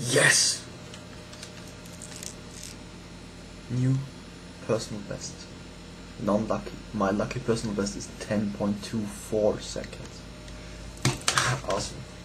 Yes! New personal best. Non-lucky. My lucky personal best is 10.24 seconds. Awesome.